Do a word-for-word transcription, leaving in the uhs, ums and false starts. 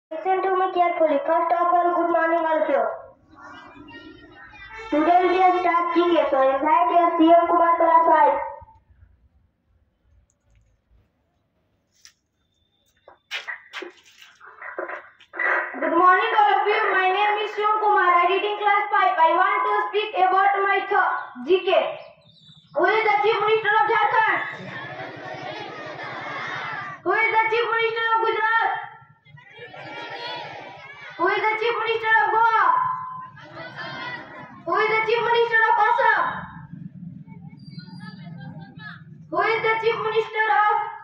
Listen to me carefully. First of all, good morning all of you. Today we will start G K. So invite your C M Kumar class five. Good morning all of you. My name is Shiv Kumar. I read in class five. I want to speak about my G K. Who is the Chief Minister of Jharkhand? Who is the Chief Minister of Gujarat? Who is the Chief Minister of Goa? Who is the Chief Minister of Assam? Who is the Chief Minister of